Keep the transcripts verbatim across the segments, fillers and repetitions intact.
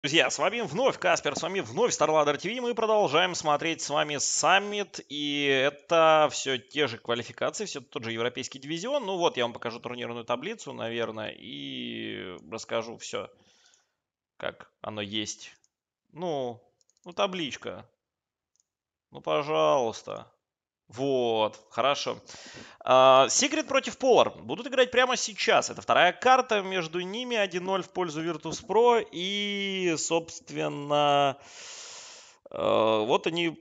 Друзья, с вами вновь Каспер, с вами вновь StarLadder ти ви. Мы продолжаем смотреть с вами Саммит. И это все те же квалификации, все тот же европейский дивизион. Ну вот, я вам покажу турнирную таблицу, наверное, и расскажу все, как оно есть. Ну, ну табличка. Ну, пожалуйста. Вот, хорошо. Секрет против Polar будут играть прямо сейчас. Это вторая карта, между ними один ноль в пользу Virtus.pro. И, собственно, э, вот они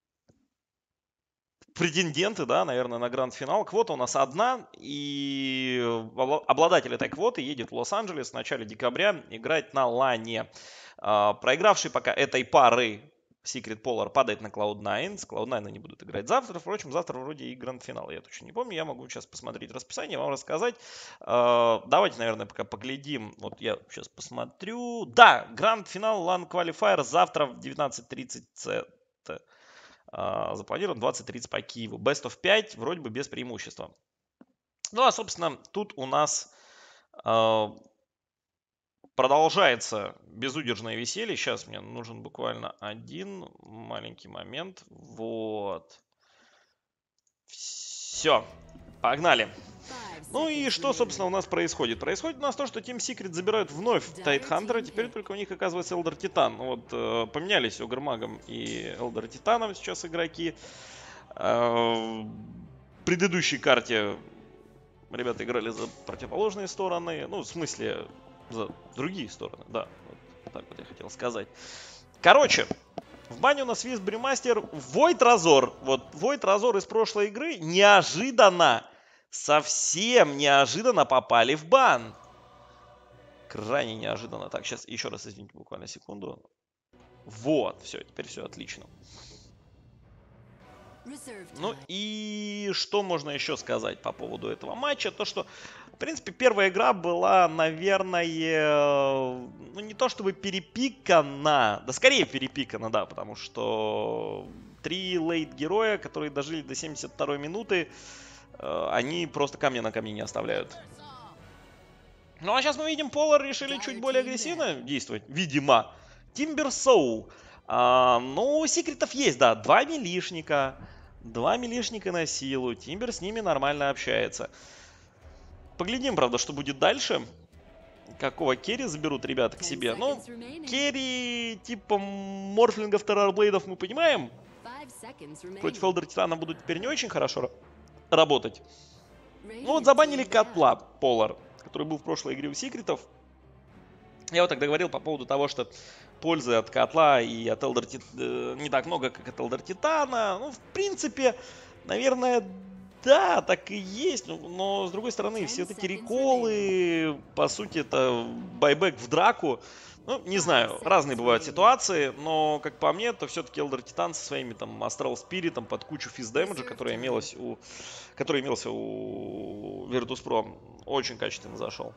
претенденты, да, наверное, на гранд-финал. Квота у нас одна, и обладатель этой квоты едет в Лос-Анджелес в начале декабря играть на лане. Проигравший пока этой пары Secret Polar падает на клауд найн. С клауд найн они будут играть завтра. Впрочем, завтра вроде и гранд-финал. Я точно не помню. Я могу сейчас посмотреть расписание, вам рассказать. Давайте, наверное, пока поглядим. Вот я сейчас посмотрю. Да, гранд-финал LAN Qualifier завтра в девятнадцать тридцать. Запланирован двадцать тридцать по Киеву. Best of пять, вроде бы без преимущества. Ну, а, собственно, тут у нас продолжается безудержное веселье. Сейчас мне нужен буквально один маленький момент. Вот. Все. Погнали. Ну и что, собственно, у нас происходит? Происходит у нас то, что Team Secret забирают вновь Тайтхантера. Теперь только у них оказывается Элдер Титан. Вот э, поменялись Огрмагом и Элдер Титаном сейчас игроки. Э, в предыдущей карте ребята играли за противоположные стороны. Ну, в смысле, за другие стороны. Да, вот так вот я хотел сказать. Короче, в бане у нас Виз Брюмастер, Войд Разор. Вот Войд Разор из прошлой игры неожиданно, совсем неожиданно попали в бан. Крайне неожиданно. Так, сейчас еще раз, извините, буквально секунду. Вот, все, теперь все отлично. Ну и что можно еще сказать по поводу этого матча? То, что, в принципе, первая игра была, наверное, ну не то чтобы перепикана, да скорее перепикана, да, потому что три лейт-героя, которые дожили до семьдесят второй минуты, они просто камня на камне не оставляют. Ну а сейчас мы видим, Polar решили чуть более агрессивно действовать, видимо. Timber Soul. А, ну, секретов есть, да, два милишника. Два милишника на силу. Тимбер с ними нормально общается. Поглядим, правда, что будет дальше. Какого керри заберут ребята к себе. Ну, керри типа морфлингов, террорблейдов мы понимаем. Против Элдер Титана будут теперь не очень хорошо работать. Ну вот забанили Котла Polar, который был в прошлой игре у секретов. Я вот тогда говорил по поводу того, что пользы от Котла и от Элдер Титана не так много, как от Элдер Титана. Ну, в принципе, наверное, да, так и есть. Но, но с другой стороны, все вот эти реколы, по сути, это байбек в драку. Ну, не знаю, разные бывают ситуации, но, как по мне, то все-таки Элдер Титан со своими там Астрал Спиритом под кучу физ дэмэджа, который имелось у, который имелся у Virtus.pro, очень качественно зашел.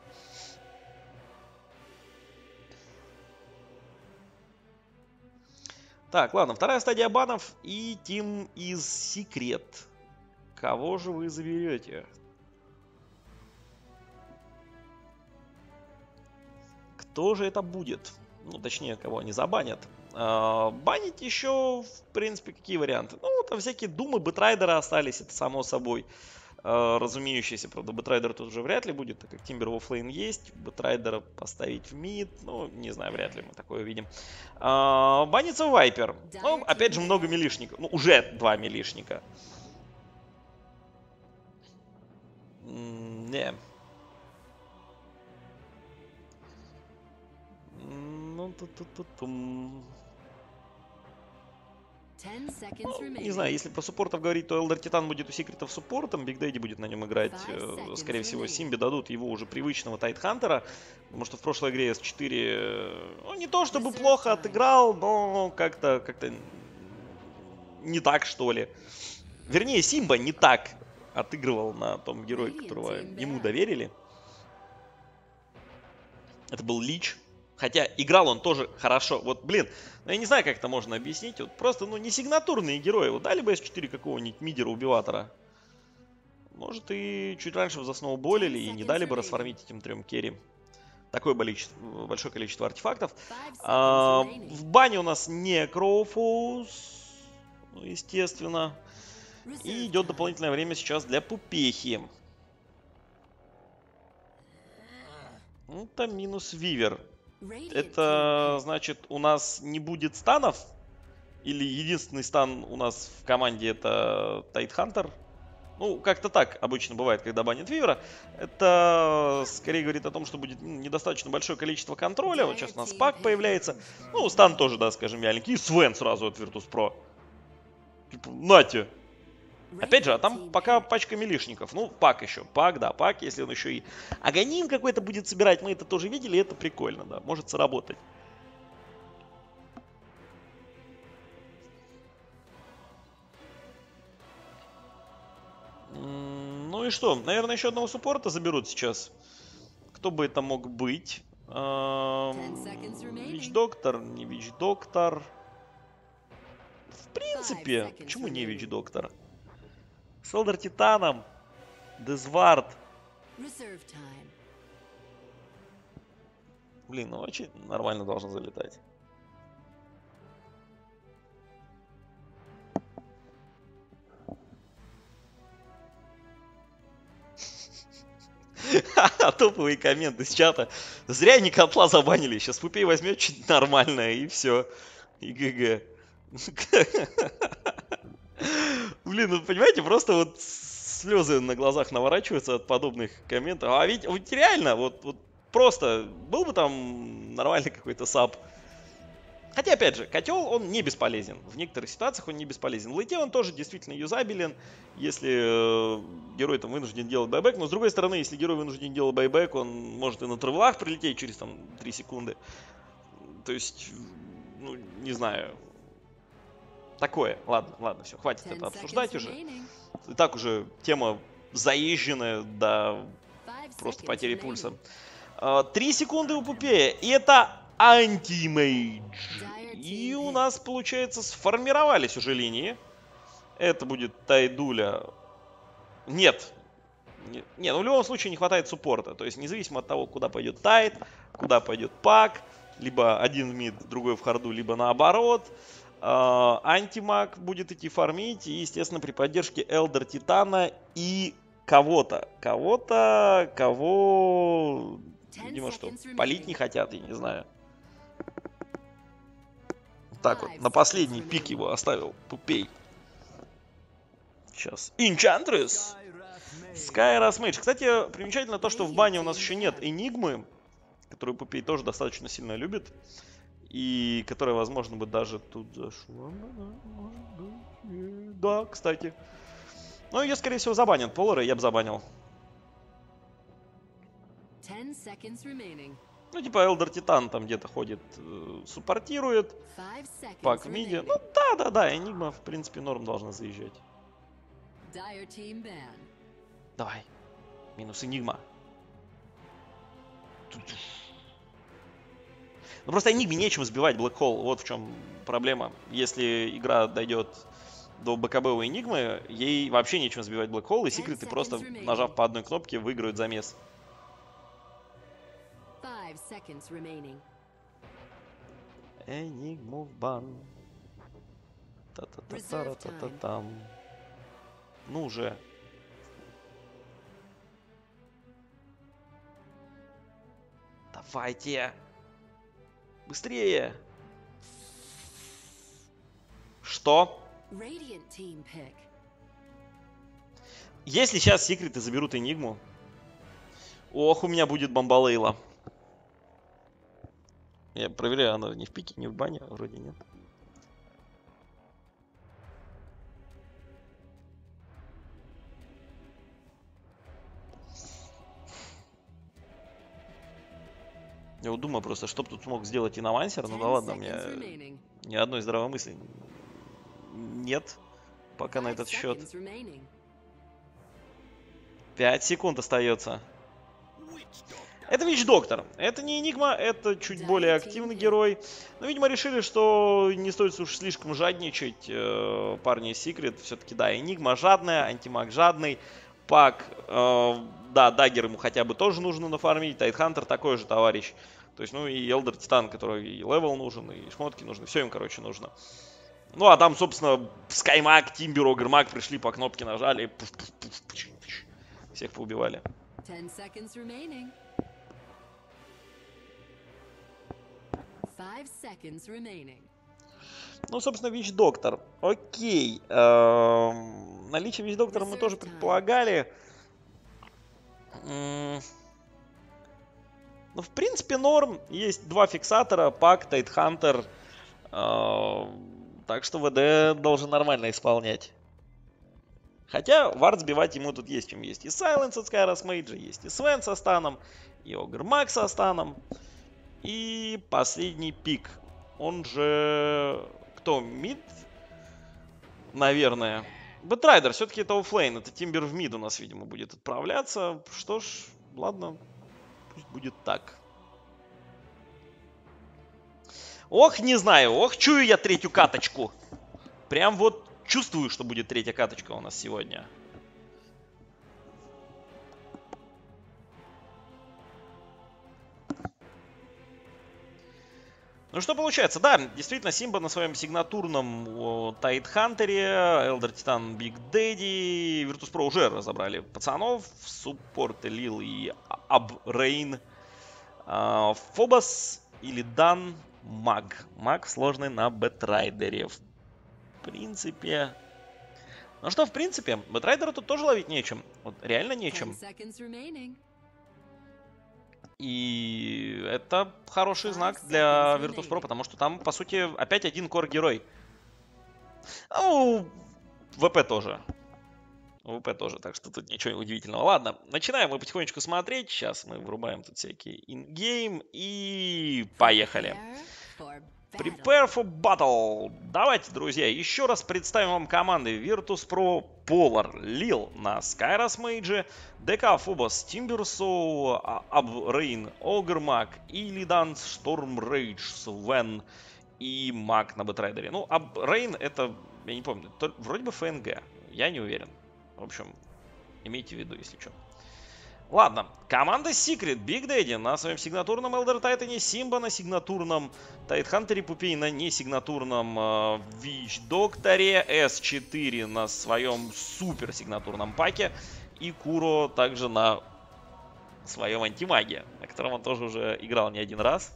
Так, ладно, вторая стадия банов и Team из Secret. Кого же вы заберете? Кто же это будет? Ну, точнее, кого они забанят. А, банить еще, в принципе, какие варианты? Ну, там всякие думы Бэтрайдера остались, это само собой. Uh, разумеющийся, правда, Бэтрайдер тут уже вряд ли будет, так как Тимбер в оффлейн есть. Бэтрайдера поставить в мид, ну, не знаю, вряд ли мы такое увидим. Uh, банится Вайпер. Ну, опять же, много милишников. Ну, уже два милишника. Mm, не. Ну, тут-тут-тут-тум. Ну, не знаю, если про суппортов говорить, то Элдер Титан будет у секретов суппортом, Биг Дэдди будет на нем играть, э, скорее всего, Симби дадут его уже привычного Тайтхантера, потому что в прошлой игре эс четыре, ну, не то чтобы плохо отыграл, но как-то как-то не так, что ли. Вернее, Симба не так отыгрывал на том герое, которого ему доверили. Это был Лич. Хотя играл он тоже хорошо. Вот, блин, ну я не знаю, как это можно объяснить. Вот просто, ну, не сигнатурные герои. Вот дали бы эс четыре какого-нибудь мидера-убиватора. Может, и чуть раньше засноуболили и не дали бы расфармить этим трем керри. такое большое количество артефактов. А, в бане у нас не Кроуфоус, естественно. И идет дополнительное время сейчас для Пупехи. Это минус Вивер. Это значит, у нас не будет станов? Или единственный стан у нас в команде это Тайтхантер? Ну, как-то так обычно бывает, когда банят Вивера. Это скорее говорит о том, что будет недостаточно большое количество контроля. Вот сейчас у нас Пак появляется. Ну, стан тоже, да, скажем, вяленький. И Свен сразу от Virtus.pro. Типа, нате. Опять же, а там пока пачка милишников. Ну, Пак еще. Пак, да, Пак. Если он еще и агоним какой-то будет собирать, мы это тоже видели, это прикольно, да. Может сработать. Ну и что? Наверное, еще одного суппорта заберут сейчас. Кто бы это мог быть? Вич-доктор, не Вич-доктор. В принципе, почему не Вич-доктор? С Элдер Титаном. Дезвард. Блин, ну очень нормально должно залетать. Топовые комменты с чата. Зря они котла забанили. Сейчас Пупей возьмет что-то нормальное и все. И ГГ. Блин, ну понимаете, просто вот слезы на глазах наворачиваются от подобных комментов. А ведь, ведь реально, вот, вот просто был бы там нормальный какой-то саб. Хотя, опять же, котел, он не бесполезен. В некоторых ситуациях он не бесполезен. В лейте он тоже действительно юзабелен, если э, герой там вынужден делать байбек. Но, с другой стороны, если герой вынужден делать байбек, он может и на травлах прилететь через там три секунды. То есть, ну, не знаю. Такое. Ладно, ладно, все, хватит это обсуждать уже. И так уже тема заезженная до просто потери пульса. Три секунды у Пупея. И это антимейдж. И у нас, получается, сформировались уже линии. Это будет Тайдуля. Нет. Нет, нет, ну в любом случае не хватает суппорта. То есть независимо от того, куда пойдет Тайд, куда пойдет Пак, либо один в мид, другой в харду, либо наоборот. Антимаг будет идти фармить. И, естественно, при поддержке Элдер Титана и кого-то. Кого-то, кого... Видимо, что палить не хотят, я не знаю. Так вот, на последний пик его оставил Пупей. Сейчас. Enchantress. Skyrus Mage. Кстати, примечательно то, что в бане у нас еще нет Энигмы, которую Пупей тоже достаточно сильно любит. И которая, возможно, бы даже тут зашла. Да, кстати. Но ее, скорее всего, забанят. Полара я бы забанил. Ну, типа, Элдер Титан там где-то ходит, э, суппортирует. Пак в миде. Ну, да-да-да, Энигма, в принципе, норм должна заезжать. Давай. Минус Энигма. Ну, просто Энигме нечем сбивать Black Hole. Вот в чем проблема. Если игра дойдет до БКБ у Энигмы, ей вообще нечем сбивать Black Hole, и секреты просто, нажав по одной кнопке, выиграют замес. Энигму в бан. Та-та-та-та-та-та-там. Ну уже. Давайте. Быстрее. Что? Если сейчас секреты заберут Энигму, ох, у меня будет бомбалейла. Я проверяю, она не в пике, не в бане, вроде нет. Я вот думаю просто, что бы тут смог сделать иномансер, ну да ладно, у меня ни одной здравой мысли нет пока на этот счет. пять секунд остается. Это Вич-доктор. Это не Энигма, это чуть более активный герой. Но, видимо, решили, что не стоит уж слишком жадничать. Парни из Секрет все-таки, да, Энигма жадная, Антимаг жадный. Пак, э, да, даггер ему хотя бы тоже нужно нафармить. Тайтхантер такой же товарищ. То есть, ну и Элдер Титан, который и левел нужен, и шмотки нужны. Все им, короче, нужно. Ну, а там, собственно, Скаймаг, Тимбер, Огрмаг пришли, по кнопке нажали. Пуф, пуф, пуф, пуф, пуф. Всех поубивали. Ну, собственно, Вич-доктор. Окей. Эм, наличие Вич-доктора мы тоже предполагали. М, Ну, в принципе, норм. Есть два фиксатора, Пак, Тайтхантер. Так что ВД должен нормально исполнять. Хотя вард сбивать ему тут есть чем есть. И Сайленс от Скайрас Мейджа, есть и Свен со станом, и Огрмаг со станом. И последний пик. Он же... Кто? Мид? Наверное. Бэтрайдер, все-таки это оффлейн. Это Тимбер в мид у нас, видимо, будет отправляться. Что ж, ладно. Пусть будет так. Ох, не знаю. Ох, чую я третью каточку. Прям вот чувствую, что будет третья каточка у нас сегодня. Ну что получается? Да, действительно, Симба на своем сигнатурном Тайтхантере, Элдер Титан, Биг Дэдди, Virtus.pro уже разобрали пацанов, суппорты Лил и Абрейн, Фобос или Дан, Маг. Маг сложный на Бэтрайдере. В принципе... Ну что, в принципе, Бэтрайдера тут тоже ловить нечем. Вот реально нечем. И это хороший знак для Virtus.pro, потому что там, по сути, опять один кор-герой. Ну, ВП тоже. ВП тоже, так что тут ничего удивительного. Ладно, начинаем мы потихонечку смотреть. Сейчас мы врубаем тут всякие ингейм и поехали. Prepare for battle. Давайте, друзья, еще раз представим вам команды Virtus.pro, Polar, Lil на Скайрас Мейдже, ДК Фобос, Тимберсоу, Абрейн, Огрмаг, Илидан, Шторм Рейдж, Свен и Маг на Бэтрайдере. Ну, Абрейн это, я не помню, то, вроде бы ФНГ, я не уверен. В общем, имейте в виду, если что. Ладно, команда Secret, Big Daddy на своем сигнатурном Элдер Тайтане, Симба на сигнатурном Тайтхантере, Пупей на несигнатурном Вич Докторе, эс четыре на своем супер сигнатурном паке и Куро также на своем антимаге, на котором он тоже уже играл не один раз.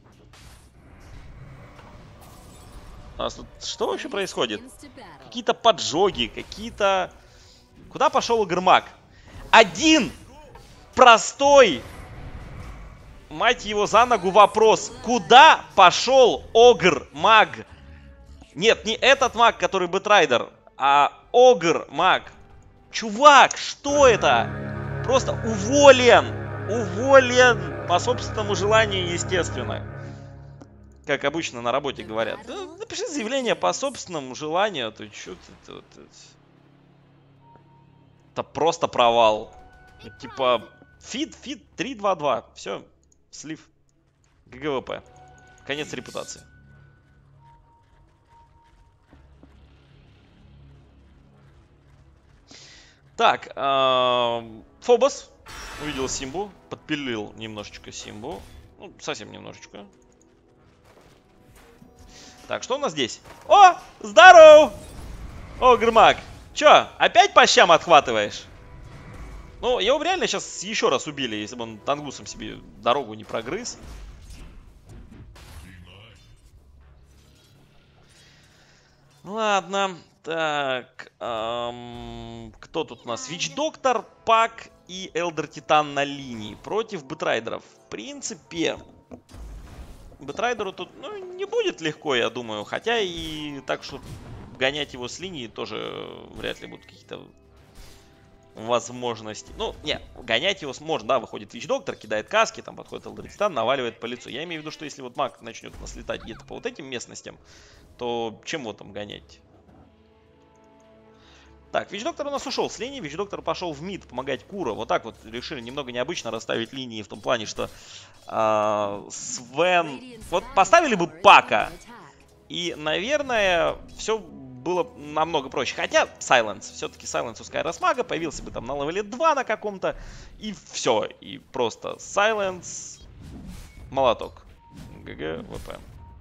У нас тут что вообще происходит? Какие-то поджоги, какие-то... Куда пошел Огрмаг? Один! Простой, мать его за ногу, вопрос. Куда пошел Огрмаг? Нет, не этот маг, который Бэтрайдер, а Огрмаг. Чувак, что это? Просто уволен. Уволен по собственному желанию, естественно. Как обычно на работе говорят. Да, напиши заявление по собственному желанию. Ты что ты, ты, ты... Это просто провал. Типа... Фид, фид, три два два. Все, слив. ГГВП. Конец репутации. Так, э, Фобос увидел Симбу, подпилил немножечко Симбу. Ну, совсем немножечко. Так, что у нас здесь? О, здорово! О, Огрмаг. Че, опять по щам отхватываешь? Ну, его бы реально сейчас еще раз убили, если бы он тангусом себе дорогу не прогрыз. Ладно. Так. Эм, кто тут у нас? Вич-доктор, Пак и Элдер Титан на линии против Бэтрайдеров. В принципе, Бэтрайдеру тут ну, не будет легко, я думаю. Хотя и так, что гонять его с линии тоже вряд ли будут какие-то... возможности. Ну, не, гонять его можно, да, выходит Вич-доктор, кидает каски, там подходит Элдер Титан, наваливает по лицу. Я имею в виду, что если вот маг начнет нас летать где-то по вот этим местностям, то чем его там гонять? Так, Вич-доктор у нас ушел с линии, Вич-доктор пошел в мид помогать Куро. Вот так вот решили немного необычно расставить линии в том плане, что э, Свен... Вот поставили бы Пака, и, наверное, все было намного проще. Хотя Сайленс, все-таки Сайленс у Скайрос Мага появился бы там на левеле два на каком-то. И все. И просто Сайленс, молоток. ГГ, ВП.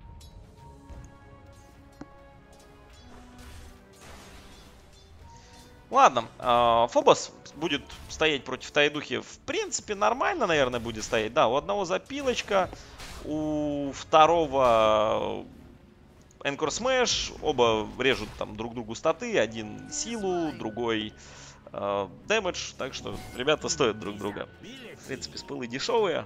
Ладно, Фобос будет стоять против Тайдухи. В принципе, нормально, наверное, будет стоять. Да, у одного запилочка, у второго Энкор Смэш. Оба режут там друг другу статы. Один силу, другой э, дэмэдж. Так что ребята стоят друг друга. В принципе, спылы дешевые.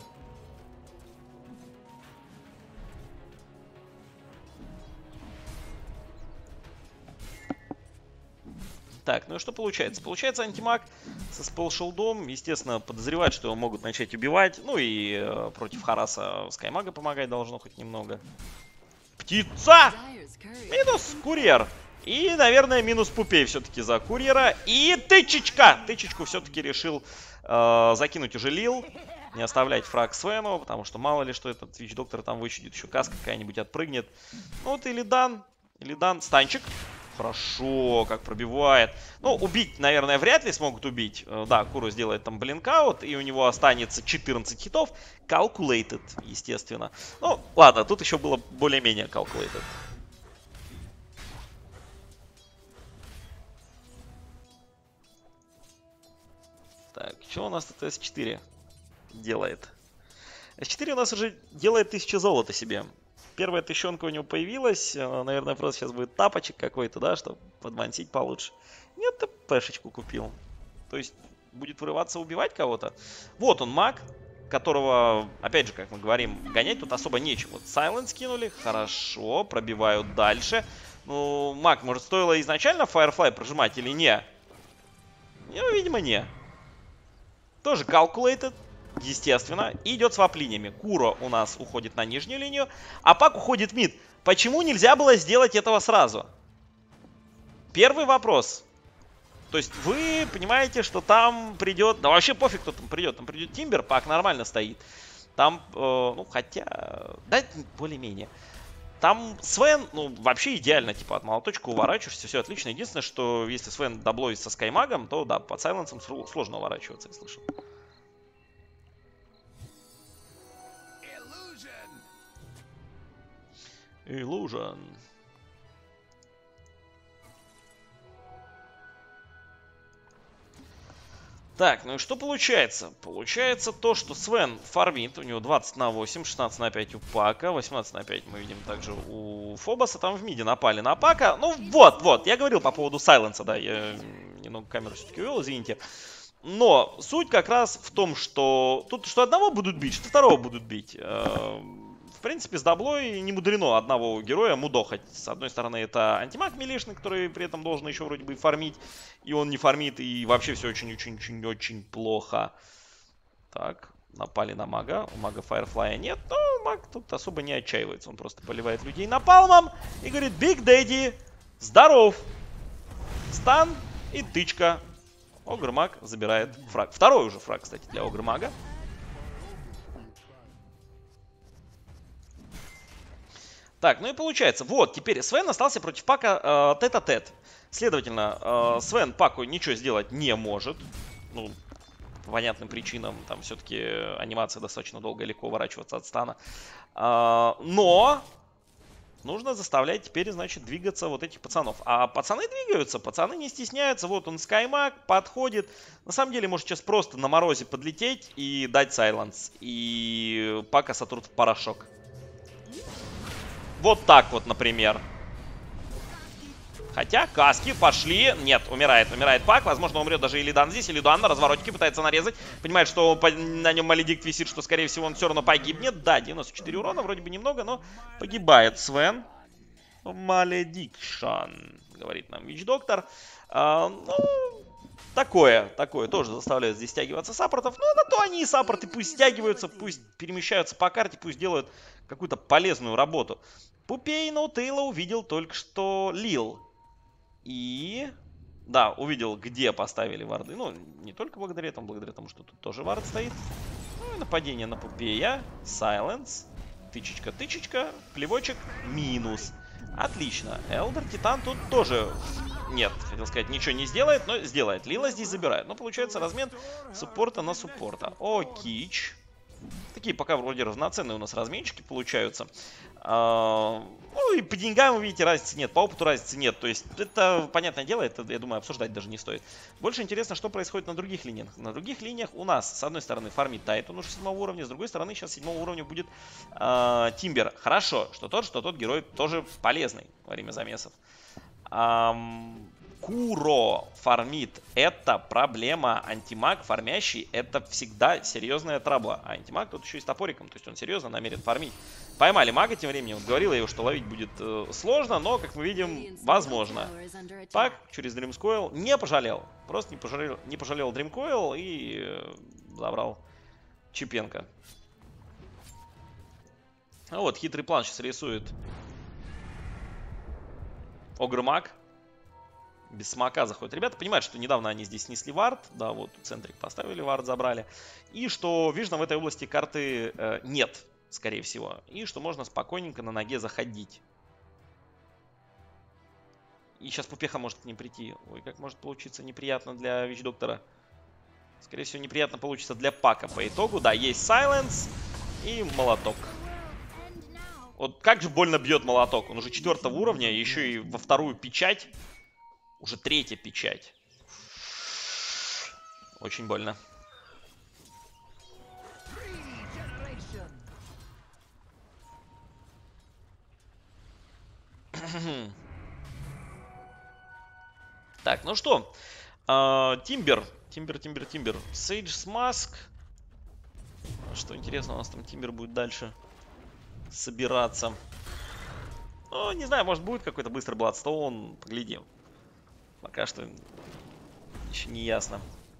Так, ну и что получается? Получается, антимаг со спелшилдом, естественно, подозревает, что его могут начать убивать. Ну и э, против Хараса Скаймага помогать должно хоть немного. Птица! Минус курьер. И, наверное, минус Пупей все-таки за курьера. И тычечка! Тычечку все-таки решил э, закинуть уже Лил. Не оставлять фраг Свену, потому что мало ли, что этот Вич-доктор там вычудит. Еще каска какая-нибудь отпрыгнет. Ну вот и Лидан. Лидан. Станчик. Хорошо, как пробивает. Ну, убить, наверное, вряд ли смогут убить. Да, Куру сделает там блинкаут, и у него останется четырнадцать хитов. Calculated, естественно. Ну, ладно, тут еще было более-менее calculated. Так, что у нас тут эс четыре делает? эс четыре у нас уже делает тысячу золота себе. Первая тыщенка у него появилась. Наверное, просто сейчас будет тапочек какой-то, да, чтобы подмансить получше. Нет, ты пешечку купил. То есть будет вырываться, убивать кого-то. Вот он, маг, которого, опять же, как мы говорим, гонять тут особо нечего. Вот Сайленс кинули, хорошо, пробивают дальше. Ну, маг, может, стоило изначально Firefly прожимать или не? Ну, видимо, не. Тоже calculated. Естественно, и идет с вап-линиями. Куро у нас уходит на нижнюю линию, а Пак уходит в мид. Почему нельзя было сделать этого сразу? Первый вопрос. То есть вы понимаете, что там придет... Да вообще пофиг, кто там придет. Там придет Тимбер, Пак нормально стоит. Там, э, ну, хотя... Да, более-менее. Там Свен, ну, вообще идеально, типа, от молоточка уворачиваешься, все отлично. Единственное, что если Свен даблоит со Скаймагом, то, да, под Сайленсом сложно уворачиваться, я слышал. Illusion. Так, ну и что получается? Получается то, что Свен фармит, у него двадцать на восемь, шестнадцать на пять у Пака, восемнадцать на пять мы видим также у Фобоса, там в миде напали на Пака. Ну вот, вот, я говорил по поводу Сайленса, да, я немного камеру все-таки увел, извините. Но суть как раз в том, что тут что одного будут бить, что второго будут бить. В принципе, с даблой не мудрено одного героя мудохать. С одной стороны, это антимаг милишный, который при этом должен еще вроде бы фармить. И он не фармит, и вообще все очень-очень-очень-очень плохо. Так, напали на мага. У мага Firefly нет, но маг тут особо не отчаивается. Он просто поливает людей напалмом и говорит: Big Daddy, здоров. Стан и тычка. Огр-маг забирает фраг. Второй уже фраг, кстати, для Огр-мага. Так, ну и получается, вот, теперь Свен остался против Пака э, тет-а-тет. Следовательно, э, Свен Паку ничего сделать не может. Ну, по понятным причинам, там все-таки анимация достаточно долго, легко уворачиваться от стана. Э, но нужно заставлять теперь, значит, двигаться вот этих пацанов. А пацаны двигаются, пацаны не стесняются. Вот он, Скаймаг, подходит. На самом деле, может сейчас просто на морозе подлететь и дать сайленс. И Пака сотрут в порошок. Вот так вот, например. Хотя каски пошли. Нет, умирает, умирает Пак. Возможно, умрет даже Илидан здесь. Илидан на разворотике пытается нарезать. Понимает, что на нем Маледикт висит, что, скорее всего, он все равно погибнет. Да, девяносто четыре урона, вроде бы немного, но погибает Свен. Маледикшн, говорит нам Вич-доктор. А, ну, такое, такое тоже заставляет здесь стягиваться саппортов. Ну, на то они и саппорты. Пусть стягиваются, пусть перемещаются по карте, пусть делают какую-то полезную работу. Пупей Ноутейла увидел только что Лил. И... Да, увидел, где поставили варды. Ну, не только благодаря этому, благодаря тому, что тут тоже вард стоит. Ну и нападение на Пупея. Сайленс. Тычечка, тычечка. Плевочек. Минус. Отлично. Элдер Титан тут тоже... Нет, хотел сказать, ничего не сделает, но сделает. Лила здесь забирает. Ну, получается, размен суппорта на суппорта. О, Кич. Такие пока вроде равноценные у нас разменчики получаются. А, ну и по деньгам, вы видите, разницы нет. По опыту разницы нет. То есть это, понятное дело, это, я думаю, обсуждать даже не стоит. Больше интересно, что происходит на других линиях. На других линиях у нас, с одной стороны, фармит Тайт, он уже седьмого уровня. С другой стороны, сейчас седьмого уровня будет а, Тимбер. Хорошо, что тот, что тот герой тоже полезный во время замесов. Um, Куро фармит. Это проблема. Антимаг фармящий. Это всегда серьезная трабла. А антимаг тут еще и с топориком. То есть он серьезно намерен фармить. Поймали мага тем временем. Вот говорила его, что ловить будет э, сложно. Но, как мы видим, возможно. Пак через Дримкоил не пожалел. Просто не пожалел, не пожалел Дримкоил и э, забрал Чипенко. А вот хитрый план сейчас рисует Огрмаг. Без смока заходят. Ребята понимают, что недавно они здесь снесли вард. Да, вот центрик поставили, вард забрали. И что Вижна в этой области карты э, нет, скорее всего. И что можно спокойненько на ноге заходить. И сейчас Пупеха может к ним прийти. Ой, как может получиться неприятно для Вич-доктора. Скорее всего, неприятно получится для Пака по итогу. Да, есть Сайленс и молоток. Вот как же больно бьет молоток. Он уже четвертого уровня, еще и во вторую печать. Уже третья печать. Очень больно. Так, ну что. Тимбер. Тимбер, Тимбер, Тимбер. Сейдж Маск. Что интересно, у нас там Тимбер будет дальше собираться. Ну, не знаю, может будет какой-то быстрый Бладстоун. Поглядим. Пока что еще не ясно.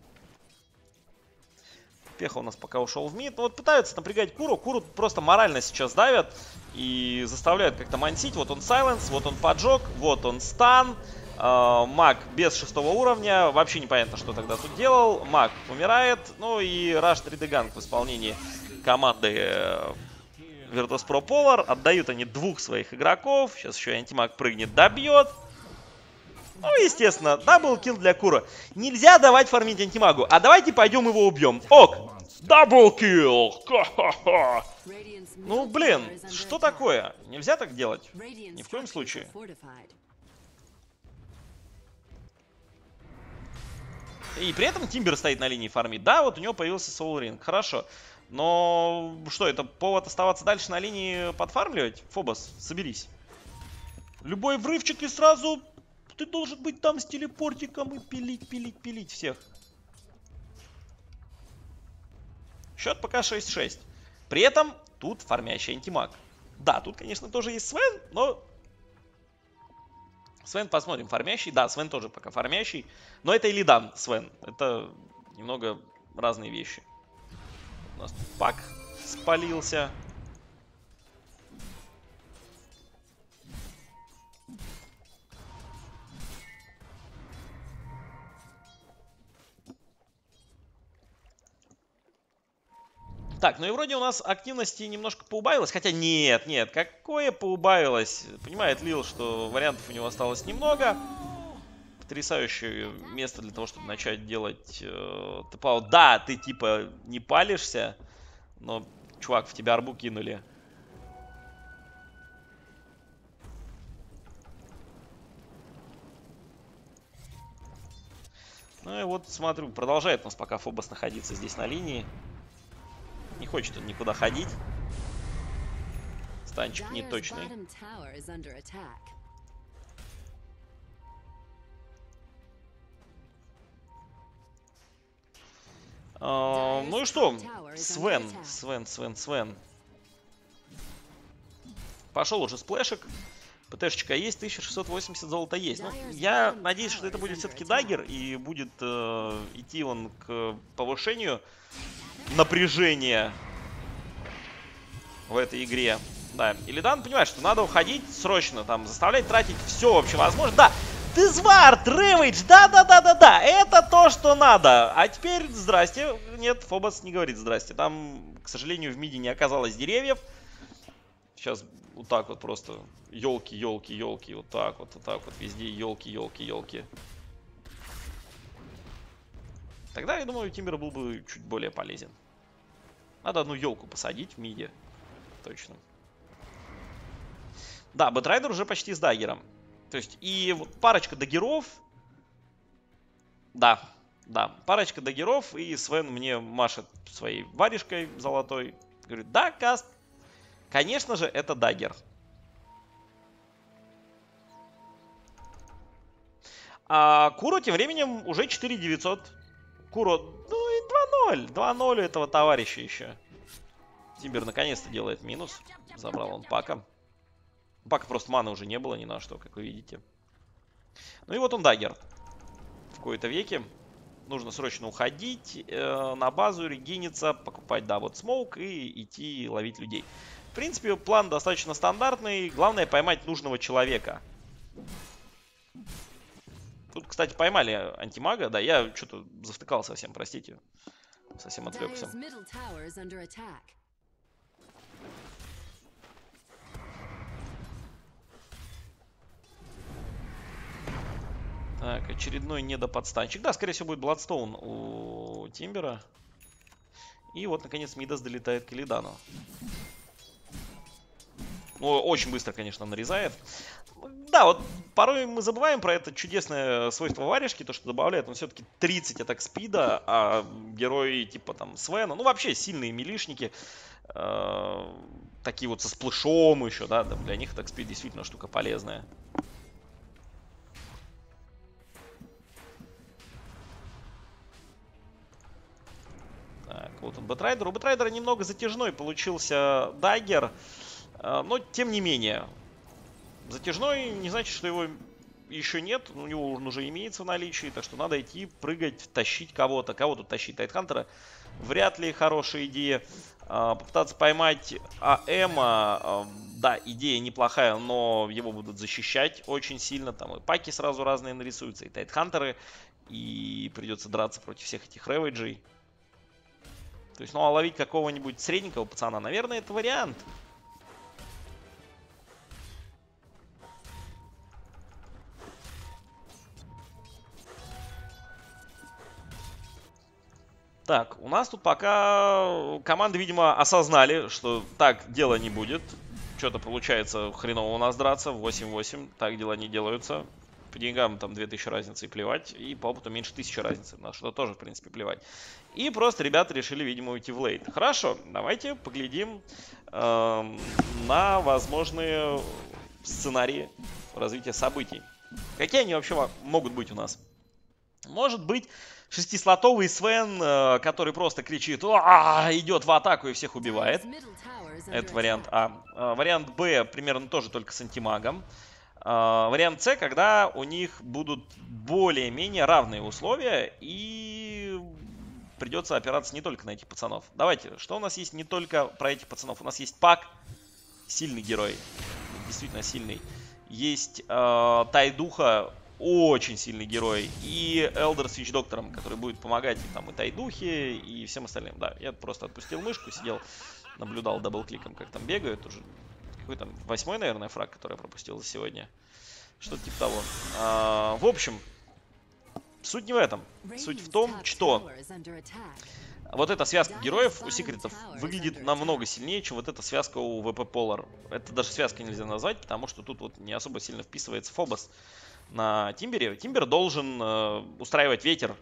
Пеха у нас пока ушел в мид. Ну вот пытаются напрягать Куру. Куру просто морально сейчас давят. И заставляют как-то мансить. Вот он Сайленс, вот он поджог, вот он стан. Э, Маг без шестого уровня. Вообще непонятно, что тогда тут делал. Маг умирает. Ну и Rush три дэ Ганг в исполнении команды э, Virtus.pro Polar. Отдают они двух своих игроков. Сейчас еще и антимаг прыгнет, добьет. Ну, естественно, даблкил для Кура. Нельзя давать фармить антимагу. А давайте пойдем его убьем. Ок! Даблкил! Ха-ха-ха! Ну, блин, что такое? Нельзя так делать. Ни в коем случае. И при этом Тимбер стоит на линии фармит. Да, вот у него появился Soul Ring. Хорошо. Но что, это повод оставаться дальше на линии подфармливать? Фобос, соберись. Любой врывчик и сразу... Ты должен быть там с телепортиком и пилить, пилить, пилить всех. Счет пока шесть шесть. При этом тут фармящий антимаг. Да, тут, конечно, тоже есть Свен, но... Свен, посмотрим, фармящий. Да, Свен тоже пока фармящий. Но это Илидан Свен. Это немного разные вещи. У нас тут Пак спалился. Так, ну и вроде у нас активности немножко поубавилось. Хотя нет, нет, какое поубавилось. Понимает Лил, что вариантов у него осталось немного. Потрясающее место для того, чтобы начать делать э, тэп-аут. Да, ты типа не палишься, но, чувак, в тебя арбу кинули. Ну и вот смотрю, продолжает у нас пока Фобос находиться здесь на линии. Не хочет он никуда ходить. Станчик неточный. А, ну и что? Свен, Свен, Свен, Свен. Пошел уже сплэшек. ПТшечка есть, тысяча шестьсот восемьдесят золота есть. Ну, я надеюсь, что это будет все-таки даггер. И будет э, идти он к повышению напряжения в этой игре. Да, Илидан понимает, что надо уходить срочно, там, заставлять тратить все вообще возможно. Да, Дезвард, Рэвидж, да-да-да-да-да, это то, что надо. А теперь, здрасте. Нет, Фобос не говорит здрасте. Там, к сожалению, в миде не оказалось деревьев. Сейчас Вот так вот просто. Елки, елки, елки. Вот так вот, вот так вот. Везде елки, елки, елки. Тогда, я думаю, Тимбер был бы чуть более полезен. Надо одну елку посадить в миде. Точно. Да, Бэтрайдер уже почти с даггером. То есть и вот парочка даггеров. Да, да, парочка даггеров. И Свен мне машет своей варежкой золотой. Говорит, да, каст. Конечно же, это даггер. А Куро тем временем уже четыре тысячи девятьсот. Куро, ну и два ноль. два ноль у этого товарища еще. Тимбер наконец-то делает минус. Забрал он Пака. Пака просто маны уже не было ни на что, как вы видите. Ну и вот он даггер. В кои-то веке. Нужно срочно уходить э, на базу, региниться, покупать, да, вот смоук и идти ловить людей. В принципе, план достаточно стандартный. Главное поймать нужного человека. Тут, кстати, поймали антимага. Да, я что-то завтыкал совсем, простите. Совсем отвлекся. Так, очередной недоподстанчик. Да, скорее всего, будет Бладстоун у Тимбера. И вот, наконец, Мидас долетает к Илидану. Ну, очень быстро, конечно, нарезает. Да, вот порой мы забываем про это чудесное свойство варежки, то, что добавляет он все-таки тридцать атак спида, а герои типа там Свена, ну вообще сильные милишники, э, такие вот со сплэшом еще, да, для них атак спид действительно штука полезная. Так, вот он Бэтрайдер. У Бэтрайдера немного затяжной получился даггер, э, но тем не менее. Затяжной не значит, что его еще нет. У него он уже имеется в наличии. Так что надо идти, прыгать, тащить кого-то. Кого тут тащить? Тайтхантера? Вряд ли хорошая идея. А, попытаться поймать АЭМа. А, да, идея неплохая, но его будут защищать очень сильно. Там и паки сразу разные нарисуются, и Тайтхантеры. И придется драться против всех этих рэвэджей. То есть, ну а ловить какого-нибудь средненького пацана, наверное, это вариант. Так, у нас тут пока команды, видимо, осознали, что так дело не будет. Что-то получается хреново у нас драться. восемь восемь. Так дела не делаются. По деньгам там две тысячи разницы и плевать. И по опыту меньше тысячи разницы. На что тоже, в принципе, плевать. И просто ребята решили, видимо, уйти в лейт. Хорошо, давайте поглядим э, на возможные сценарии развития событий. Какие они вообще могут быть у нас? Может быть, шестислотовый Свен, э, который просто кричит, идет в атаку и всех убивает. Это вариант А. Э, вариант Б примерно тоже только с антимагом. Э, вариант С, когда у них будут более-менее равные условия и придется опираться не только на этих пацанов. Давайте, что у нас есть не только про этих пацанов? У нас есть Пак, сильный герой, действительно сильный. Есть э, Тайдуха, очень сильный герой. И Элдер с Вич-доктором, который будет помогать и, там, и Тайдухе, и всем остальным. Да, я просто отпустил мышку, сидел, наблюдал дабл-кликом, как там бегают. Уже какой там восьмой, наверное, фраг, который я пропустил за сегодня. Что-то типа того. А, в общем, суть не в этом. Суть в том, что вот эта связка героев у секретов выглядит намного сильнее, чем вот эта связка у ВП Polar. Это даже связка нельзя назвать, потому что тут вот не особо сильно вписывается Фобос на Тимбере. Тимбер должен э, устраивать ветер.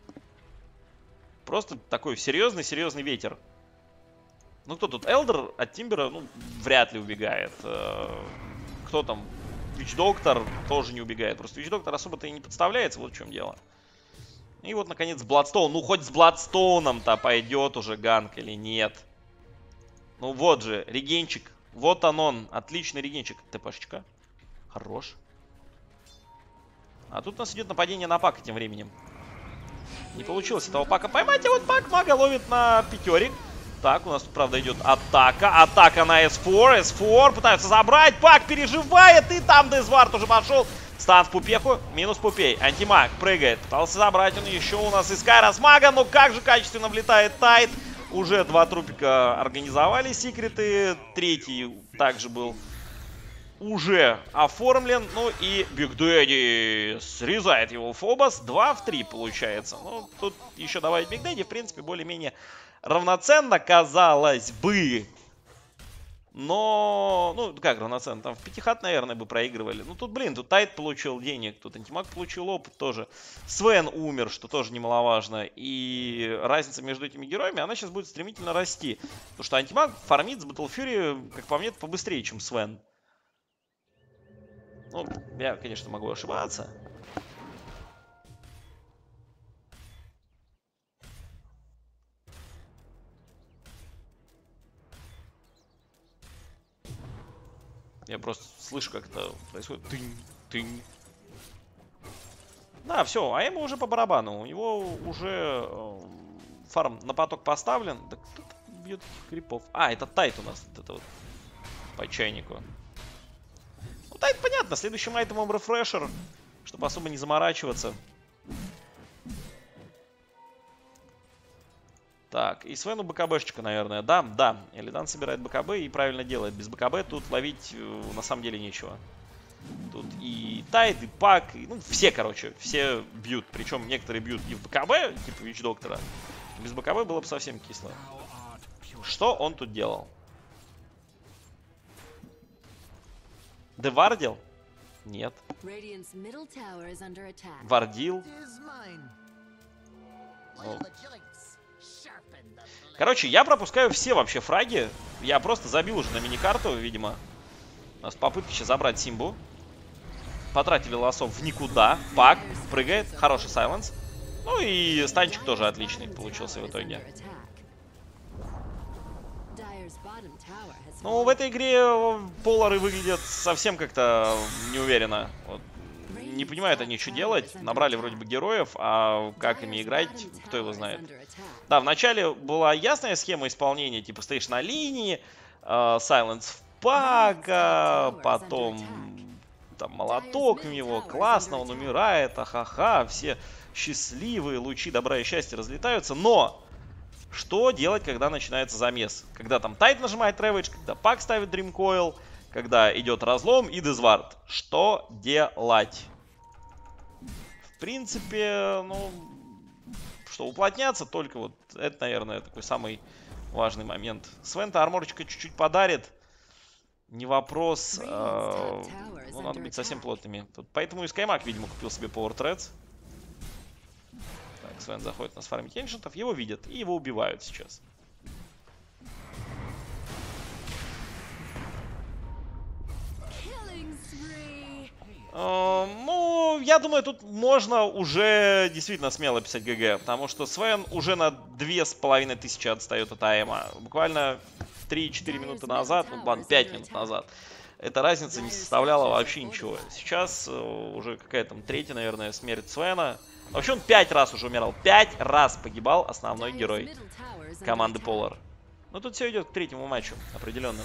Просто такой серьезный-серьезный ветер. Ну кто тут? Элдер от Тимбера, ну, вряд ли убегает. Э, кто там? Вич-доктор тоже не убегает. Просто Вич-доктор особо-то и не подставляется, вот в чем дело. И вот, наконец, Бладстоун. Ну, хоть с Бладстоуном-то пойдет уже ганк или нет. Ну, вот же, регенчик. Вот он он. Отличный регенчик. ТПшечка. Хорош. А тут у нас идет нападение на Пака тем временем. Не получилось этого Пака поймать. А вот Пак мага ловит на пятерик. Так, у нас тут, правда, идет атака. Атака на эс фор. эс фор пытаются забрать. Пак переживает. И там Дезвард уже пошел. Стан в пупеху. Минус пупей. Антимаг прыгает. Пытался забрать он еще у нас из Кайрос мага. Но как же качественно влетает Тайт. Уже два трупика организовали секреты. Третий также был уже оформлен. Ну и Биг Дэдди срезает его Фобос. два в три получается. Ну, тут еще добавить Биг Дэдди, в принципе, более-менее равноценно, казалось бы. Но, ну, как равноценно? Там в пятихат, наверное, бы проигрывали. Ну, тут, блин, тут Тайт получил денег, тут Антимаг получил опыт тоже. Свен умер, что тоже немаловажно. И разница между этими героями, она сейчас будет стремительно расти. Потому что Антимаг фармит с Battle Fury, как по мне, побыстрее, чем Свен. Ну, я, конечно, могу ошибаться. Я просто слышу, как это происходит. Тынь, тынь. Да, все, а ему уже по барабану. У него уже э, фарм на поток поставлен. Да кто бьет этих крипов? А, это Тайт у нас. Вот это вот по чайнику. Ну, Тайт, понятно. Следующим айтемом рефрешер, чтобы особо не заморачиваться. Так, и Свену БКБшечка, наверное. Да, да. Элидан собирает БКБ и правильно делает. Без БКБ тут ловить э, на самом деле нечего. Тут и Тайд, и Пак, и, ну, все, короче, все бьют. Причем некоторые бьют и в БКБ, типа Вич Доктора. Без БКБ было бы совсем кисло. Что он тут делал? Девардил? Нет. Вардил? Ну. Короче, я пропускаю все вообще фраги. Я просто забил уже на миникарту, видимо. У нас попытка сейчас забрать Симбу. Потратили лосов в никуда. Пак прыгает. Хороший сайленс. Ну и станчик тоже отличный получился в итоге. Ну, в этой игре полары выглядят совсем как-то неуверенно. Вот. Не понимают они, что делать. Набрали вроде бы героев, а как ими играть, кто его знает. Да, вначале была ясная схема исполнения, типа стоишь на линии, сайленс в Пака, потом там молоток у него, классно, он умирает, ахаха, все счастливые, лучи добра и счастья разлетаются, но что делать, когда начинается замес? Когда там Тайт нажимает Ravage, когда Пак ставит Dream Coil, когда идет разлом и Дезвард. Что делать? В принципе, ну, что уплотняться, только вот это, наверное, такой самый важный момент. Свента арморочка чуть-чуть подарит. Не вопрос. Э, ну, надо быть совсем плотными. Тут, поэтому и Скаймак, видимо, купил себе Power Threads. Так, Свен заходит на сфармить эншентов. Его видят и его убивают сейчас. Uh, ну, я думаю, тут можно уже действительно смело писать ГГ, потому что Свен уже на две с половиной тысячи отстает от АМа. Буквально три-четыре минуты назад, ну ладно, пять минут назад, эта разница не составляла вообще ничего. Сейчас uh, уже какая там третья, наверное, смерть Свена. Вообще он пять раз уже умирал, пять раз погибал основной герой команды Polar. Ну тут все идет к третьему матчу, определенно.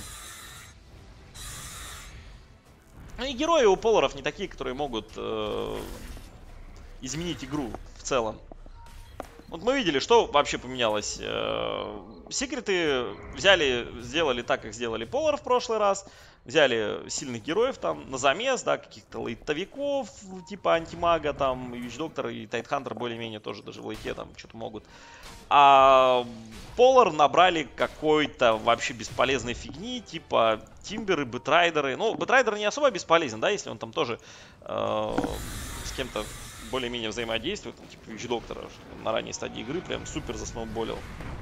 Ну и герои у Поларов не такие, которые могут э, изменить игру в целом. Вот мы видели, что вообще поменялось. Э, секреты взяли, сделали так, как сделали Полар в прошлый раз. Взяли сильных героев там на замес, да, каких-то лейтовиков, типа Антимага, там, и Вич Доктор, и Тайтхантер более-менее тоже даже в лейте там что-то могут. А Полар набрали какой-то вообще бесполезной фигни, типа Тимберы, Бэтрайдеры. Ну, Бэтрайдер не особо бесполезен, да, если он там тоже э, с кем-то более-менее взаимодействует, там, типа Вич Доктора на ранней стадии игры прям супер засноуболил.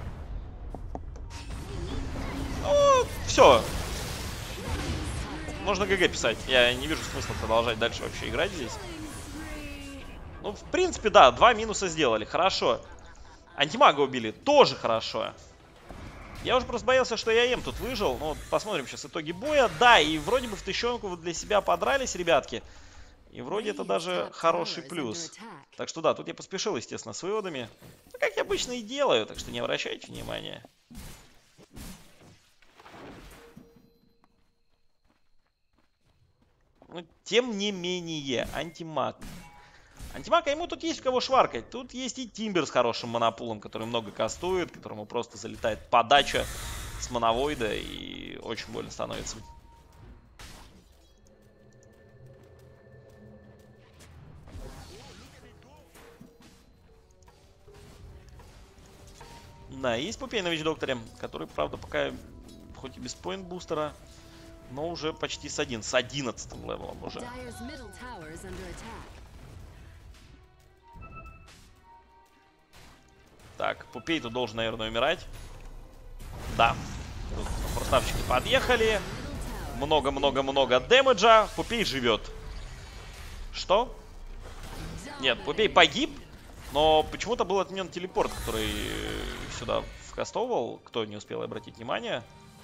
Ну, все. Можно ГГ писать. Я не вижу смысла продолжать дальше вообще играть здесь. Ну, в принципе, да, два минуса сделали. Хорошо. Антимага убили. Тоже хорошо. Я уже просто боялся, что я М тут выжил. Ну, посмотрим сейчас итоги боя. Да, и вроде бы в тыщенку вы для себя подрались, ребятки. И вроде это даже хороший плюс. Так что да, тут я поспешил, естественно, с выводами. Ну, как я обычно и делаю, так что не обращайте внимания. Но, тем не менее, антимаг. Антимаг, а ему тут есть в кого шваркать. Тут есть и Тимбер с хорошим монопулом, который много кастует, которому просто залетает подача с моновойда и очень больно становится. Да, есть Пупей на Вич-Докторе, который, правда, пока хоть и без поинт-бустера, но уже почти с один, с одиннадцатым левелом уже. Так, Пупей тут должен, наверное, умирать. Да. Тут проставчики подъехали. Много-много-много дэмэджа. Пупей живет. Что? Нет, Пупей погиб. Но почему-то был отменен телепорт, который сюда вкастовывал. Кто не успел обратить внимание.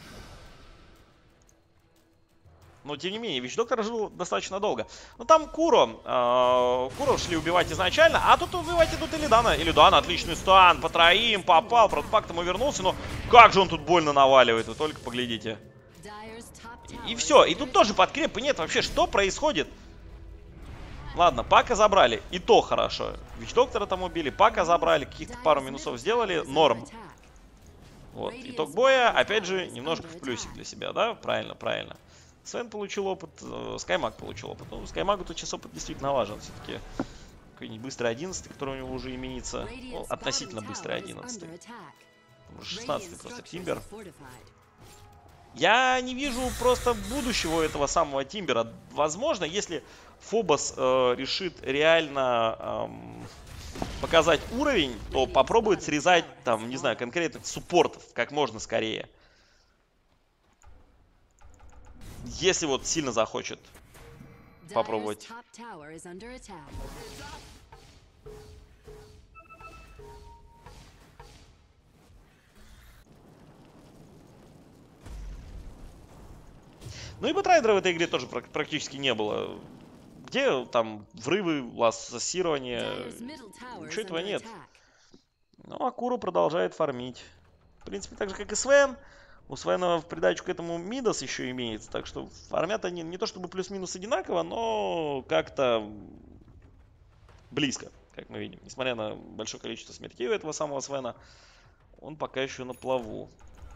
Но, тем не менее, Вич-Доктор жил достаточно долго. Но там Куро. Э, Куро шли убивать изначально. А тут убивать идут Илидана. Илидана, отличный стан. По троим попал. Правда, пак тому вернулся. Но как же он тут больно наваливает. Вы только поглядите. И, и все. И тут тоже подкрепы нет. Вообще, что происходит? Ладно, Пака забрали. И то хорошо. Вич-Доктора там убили. Пака забрали. Каких-то пару минусов сделали. Норм. Вот. Итог боя. Опять же, немножко в плюсик для себя. Да? Правильно, правильно. Свен получил опыт, Скаймаг получил опыт. Ну, Скаймагу тут сейчас опыт действительно важен. Все-таки какой-нибудь быстрый одиннадцатый, который у него уже имеется. Ну, относительно быстрый одиннадцатый. шестнадцатый просто Тимбер. Я не вижу просто будущего этого самого Тимбера. Возможно, если Фобос э, решит реально эм, показать уровень, то попробует срезать, там, не знаю, конкретных суппортов как можно скорее. Если вот сильно захочет попробовать. Ну и бэтрайдера в этой игре тоже практически не было. Где там взрывы, лассирование? Ничего этого нет. Ну, а Куро продолжает фармить. В принципе, так же, как и Свен. У Свена в придачу к этому Мидас еще имеется. Так что фармят они не то чтобы плюс-минус одинаково, но как-то близко, как мы видим. Несмотря на большое количество смертей у этого самого Свена, он пока еще на плаву.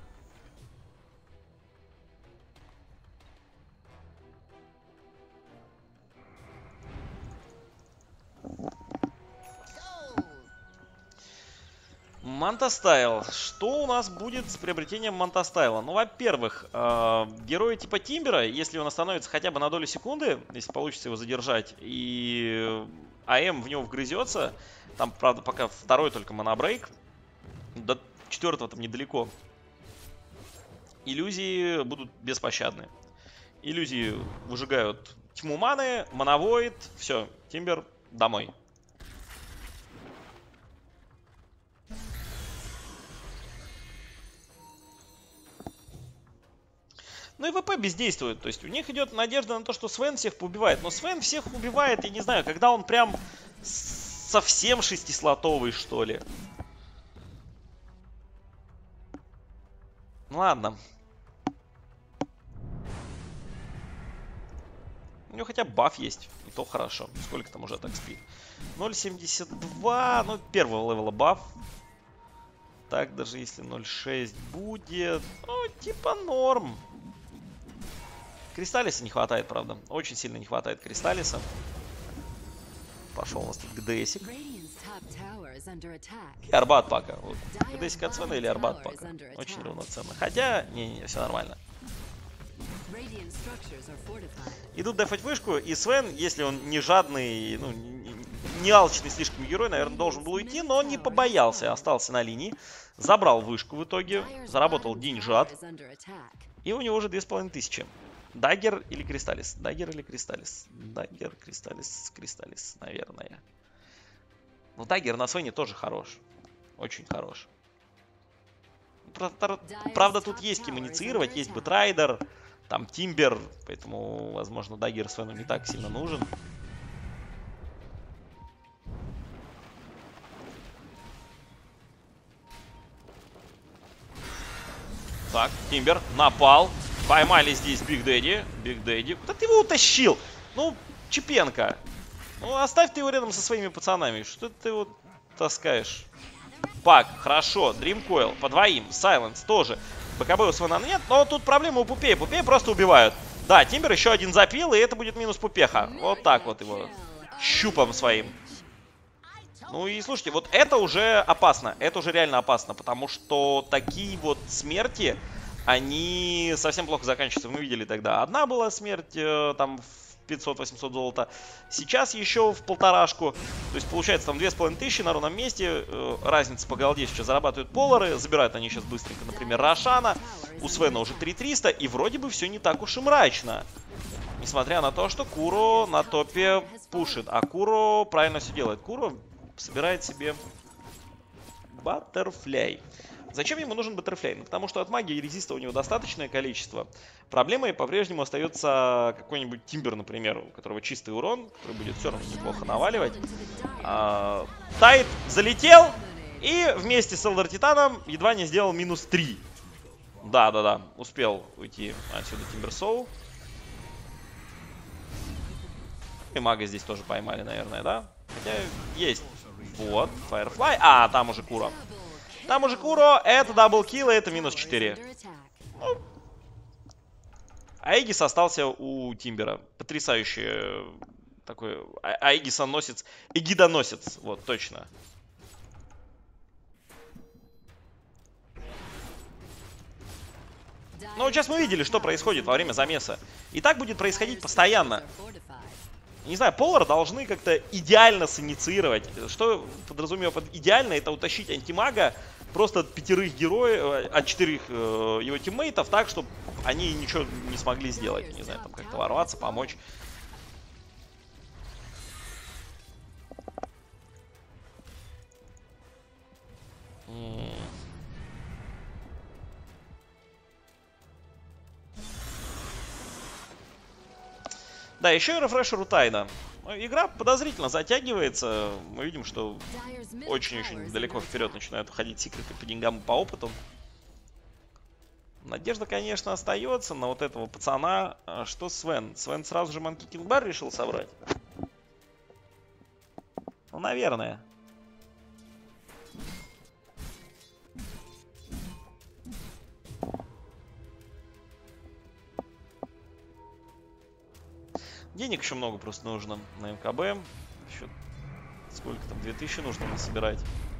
Мантастайл. Что у нас будет с приобретением Мантастайла? Ну, во-первых, э, герои типа Тимбера, если он остановится хотя бы на долю секунды, если получится его задержать, и АМ в него вгрызется, там, правда, пока второй только монобрейк, до четвертого там недалеко, иллюзии будут беспощадны. Иллюзии выжигают тьму маны, моновоид, все, Тимбер домой. Ну и ВП бездействует, то есть у них идет надежда на то, что Свен всех поубивает. Но Свен всех убивает, я не знаю, когда он прям совсем шестислотовый, что ли. Ну ладно. У него хотя бы баф есть, и то хорошо. Сколько там уже так спит? ноль семьдесят два, ну первого левела баф. Так, даже если ноль шесть будет, ну типа норм. Кристаллиса не хватает, правда. Очень сильно не хватает Кристаллиса. Пошел у нас тут ГДСик. И арба от Пака. Вот. ГДСик от Свена или арба от Пака. Очень равноценно. Хотя, не-не-не, все нормально. Идут дефать вышку, и Свен, если он не жадный, ну, не алчный слишком герой, наверное, должен был уйти, но он не побоялся, остался на линии. Забрал вышку в итоге, заработал деньжат. И у него уже две с половиной тысячи. Даггер или Кристаллис? Даггер или Кристаллис? Даггер, Кристаллис, Кристаллис, наверное. Но Даггер на Свене тоже хорош. Очень хорош. Правда, правда тут есть кем инициировать, есть Бэтрайдер, там Тимбер, поэтому, возможно, Даггер Свену не так сильно нужен. Так, Тимбер напал. Поймали здесь Биг Дэдди. Биг Дэдди. Куда ты его утащил? Ну, Чипенко. Ну, оставь ты его рядом со своими пацанами. Что ты его таскаешь? Пак, хорошо. Дримкоил по двоим. Сайленс тоже. БКБ у Свена нет, но тут проблема у Пупея. Пупея просто убивают. Да, Тимбер еще один запил, и это будет минус Пупеха. Вот так вот его щупом своим. Ну и слушайте, вот это уже опасно. Это уже реально опасно, потому что такие вот смерти, они совсем плохо заканчиваются. Мы видели тогда. Одна была смерть э, там в пятьсот-восемьсот золота. Сейчас еще в полторашку. То есть получается там две с половиной тысячи на ровном месте. Э, разница по голде сейчас зарабатывают полары. Забирают они сейчас быстренько, например, Рошана. У Свена уже три триста. И вроде бы все не так уж и мрачно. Несмотря на то, что Куро на топе пушит. А Куро правильно все делает. Куро собирает себе Баттерфляй. Зачем ему нужен Баттерфляй? Ну, потому что от магии и резиста у него достаточное количество. Проблемой по-прежнему остается какой-нибудь Тимбер, например, у которого чистый урон, который будет все равно неплохо наваливать. А, Тайд залетел и вместе с Элдер Титаном едва не сделал минус три. Да-да-да, успел уйти отсюда Тимбер Соу. И мага здесь тоже поймали, наверное, да? Хотя есть. Вот, Firefly. А, там уже Куро. Там уже Куро. Это даблкилл, и это минус четыре. Ну. Аегис остался у Тимбера. Потрясающий такой Аегисоносец. Эгидоносец. Вот, точно. Но вот сейчас мы видели, что происходит во время замеса. И так будет происходить постоянно. Не знаю, Полар должны как-то идеально синициировать. Что подразумеваю под идеально, это утащить антимага просто от пятерых героев, от четырех э, его тиммейтов, так, чтобы они ничего не смогли сделать. Не знаю, там как-то ворваться, помочь. Да, еще и рефрешер у Тайда. Игра подозрительно затягивается. Мы видим, что очень-очень далеко вперед начинают уходить секреты по деньгам и по опыту. Надежда, конечно, остается на вот этого пацана. А что Свен? Свен сразу же Манки Кинг Бар решил собрать? Ну, наверное. Денег еще много просто нужно на эм ка бэ. Еще сколько там? две тысячи нужно насобирать.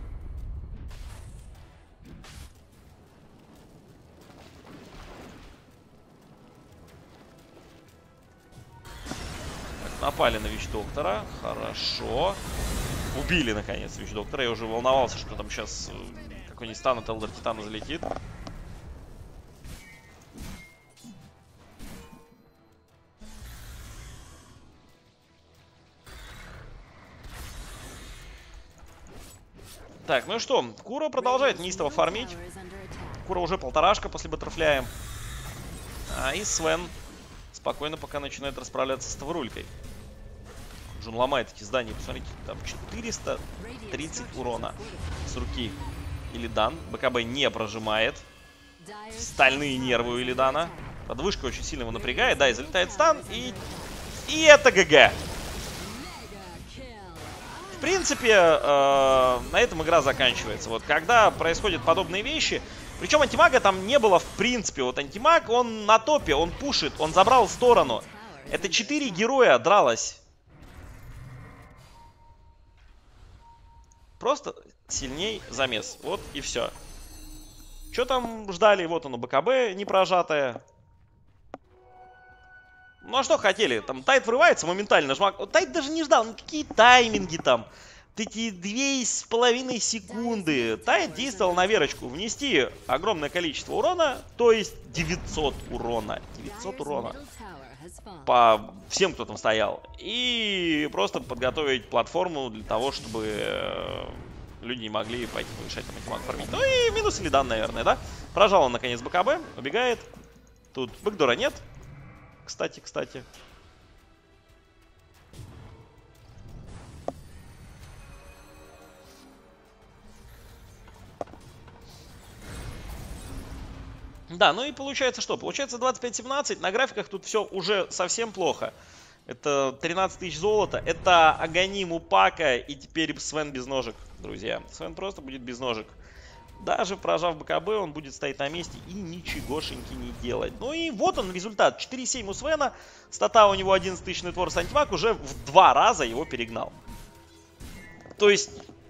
Так, напали на Вич-доктора. Хорошо. Убили, наконец, Вич-доктора. Я уже волновался, что там сейчас какой-нибудь стан от Элдер Титана залетит. Так, ну и что? Куро продолжает неистово фармить. Куро уже полторашка после Баттерфляя. А и Свен спокойно пока начинает расправляться с Таврулькой. Он ломает эти здания. Посмотрите, там четыреста тридцать урона с руки Илидан. БКБ не прожимает. Стальные нервы у Илидана. Подвышка очень сильно его напрягает. Да, и залетает стан. И, и это ГГ. В принципе, э, на этом игра заканчивается. Вот когда происходят подобные вещи. Причем антимага там не было в принципе. Вот антимаг, он на топе, он пушит, он забрал сторону. Это четыре героя дралось. Просто сильней замес. Вот и все. Что там ждали? Вот оно, БКБ не прожатое. Ну а что хотели? Там Тайд врывается моментально. Жмак. Тайд даже не ждал. Никакие тайминги там. Эти две с половиной секунды. Тайд действовал на верочку. Внести огромное количество урона. То есть девятьсот урона. девятьсот урона. По всем, кто там стоял. И просто подготовить платформу для того, чтобы люди не могли пойти повышать там антимаг фармить. Ну и минус Илидан, наверное, да? Прожал он наконец БКБ. Убегает. Тут бэкдора нет. Кстати, кстати. Да, ну и получается что? Получается двадцать пять семнадцать. На графиках тут все уже совсем плохо. Это тринадцать тысяч золота. Это Аганим у Пака. И теперь Свен без ножек, друзья. Свен просто будет без ножек. Даже прожав БКБ, он будет стоять на месте и ничегошеньки не делать. Ну и вот он результат. четыре семь у Свена. Стата у него одиннадцать тысяч нетворс антимаг. Уже в два раза его перегнал. То есть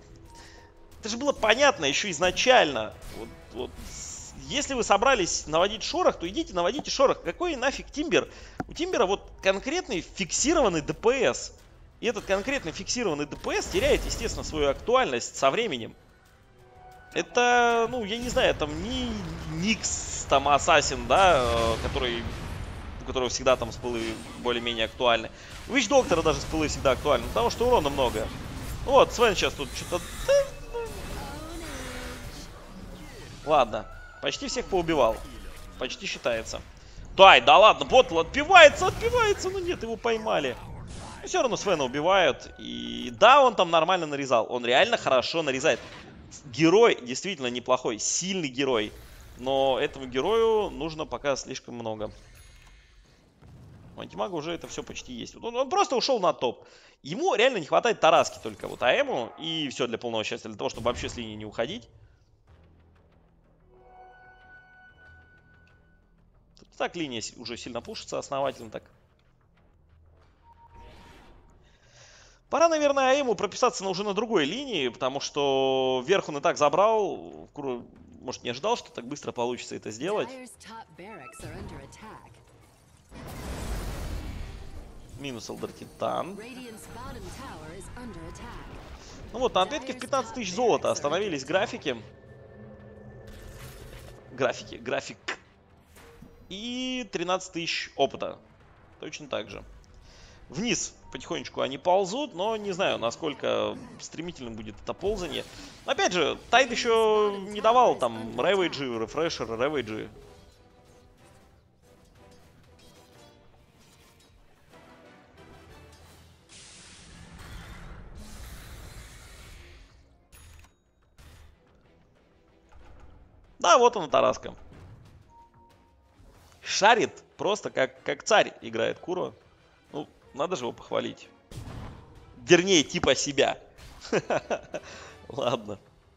Это же было понятно еще изначально. Вот, вот. Если вы собрались наводить шорох, то идите наводите шорох. Какой нафиг Тимбер? У Тимбера вот конкретный фиксированный ДПС. И этот конкретно фиксированный ДПС теряет, естественно, свою актуальность со временем. Это, ну, я не знаю, там не Никс, там, Ассасин, да, который, у которого всегда там спылы более-менее актуальны. У Вич Доктора даже спылы всегда актуальны, потому что урона много. Вот, Свен сейчас тут что-то... Ладно, почти всех поубивал. Почти считается. Дай, да ладно, Ботл отпивается, отпивается, но нет, его поймали. Но все равно Свена убивают. И да, он там нормально нарезал. Он реально хорошо нарезает. Герой действительно неплохой, сильный герой. Но этому герою нужно пока слишком много. У Антимага уже это все почти есть. Он, он просто ушел на топ. Ему реально не хватает тараски только вот АЭМу. И все для полного счастья, для того, чтобы вообще с линии не уходить. Тут так линия уже сильно пушится основательно так. Пора, наверное, АЭМу прописаться на, уже на другой линии, потому что вверх он и так забрал. Куру, может, не ожидал, что так быстро получится это сделать. Минус Элдер Титан. Ну вот, на ответке в пятнадцать тысяч золота остановились графики. Графики, график. И тринадцать тысяч опыта. Точно так же. Вниз потихонечку они ползут, но не знаю, насколько стремительным будет это ползание. Опять же, Тайд еще не давал там ревейджи, рефрешеры, ревейджи. Да, вот она, тараска. Шарит просто как, как царь играет Куро. Ну, надо же его похвалить. Вернее, типа себя. Ладно.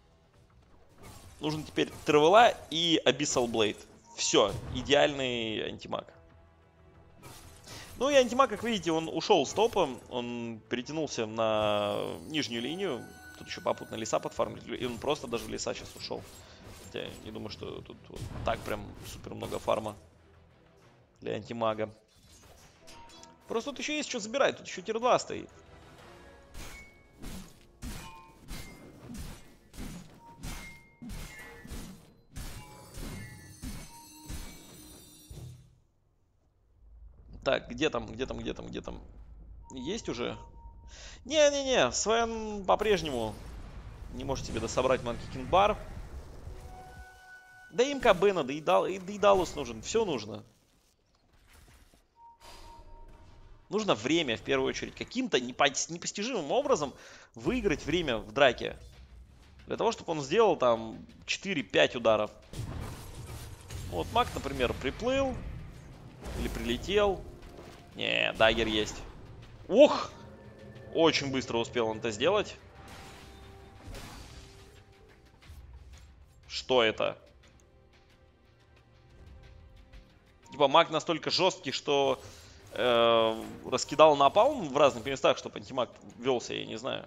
Нужен теперь Тревела и Abyssal Blade. Все, идеальный антимаг. Ну и антимаг, как видите, он ушел с топа. Он перетянулся на нижнюю линию. Тут еще попутно леса подфармили. И он просто даже в леса сейчас ушел. Хотя не думаю, что тут вот так прям супер много фарма для антимага. Просто тут еще есть что забирать. Тут еще тир два стоит. Так, где там, где там, где там, где там? Есть уже? Не-не-не, Свен по-прежнему не может себе дособрать Манки Кинг Бар. Да и МКБ надо, и, Дал, и, и Далус нужен, все нужно. Нужно время, в первую очередь, каким-то непостижимым образом выиграть время в драке. Для того, чтобы он сделал там четыре-пять ударов. Вот маг, например, приплыл. Или прилетел. Не, даггер есть. Ух! Очень быстро успел он это сделать. Что это? Типа маг настолько жесткий, что э, раскидал напалм в разных местах, чтобы антимаг велся, я не знаю.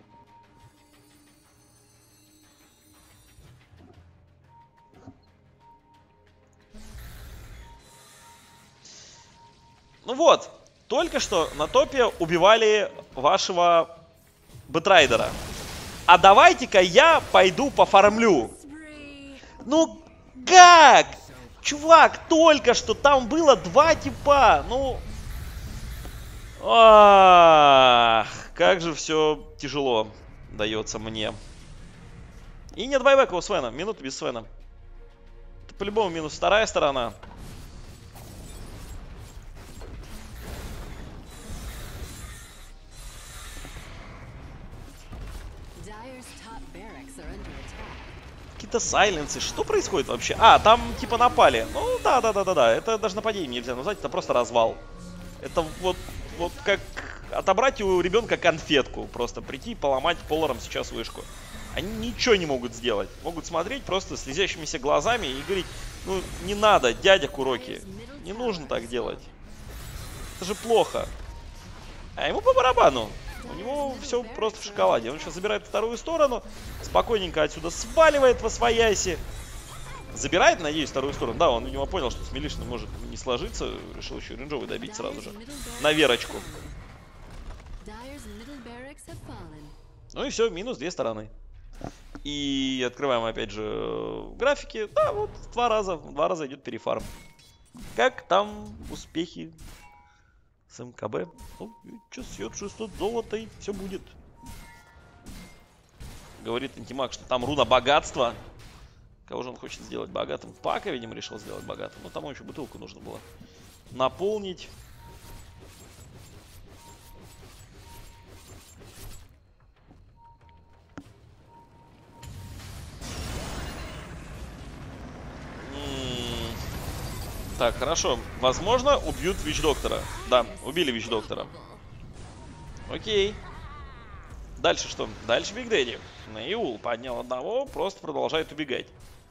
Ну вот, только что на топе убивали вашего Бэтрайдера. А давайте-ка я пойду пофармлю. Ну как? Чувак, только что там было два типа. Ну... Ах, как же все тяжело дается мне. И нет байбека у Свена. Минута без Свена. Это по-любому минус вторая сторона. Какие-то сайленсы. Что происходит вообще? А, там типа напали. Ну, да-да-да-да-да. Это даже нападение нельзя назвать. Это просто развал. Это вот, вот как отобрать у ребенка конфетку. Просто прийти и поломать полором сейчас вышку. Они ничего не могут сделать. Могут смотреть просто слезящимися глазами и говорить: ну, не надо, дядя Куроки. Не нужно так делать. Это же плохо. А ему по барабану. У него все просто в шоколаде. Он сейчас забирает вторую сторону, спокойненько отсюда сваливает восвояси. Забирает, надеюсь, вторую сторону. Да, он, видимо, понял, что с Милишным может не сложиться. Решил еще рейнджовый добить сразу же. На Верочку. Ну и все, минус две стороны. И открываем опять же графики. Да, вот два раза. Два раза идет перефарм. Как там успехи с МКБ? Ну, что, съет шестьсот золота и все будет. Говорит Антимаг, что там руна богатства. Кого же он хочет сделать богатым? Пака, видимо, решил сделать богатым. Но там еще бутылку нужно было наполнить. Так, хорошо. Возможно, убьют Вич-доктора. Да, убили Вич-доктора. Окей. Дальше что? Дальше Биг Дэдди. Наиул поднял одного, просто продолжает убегать.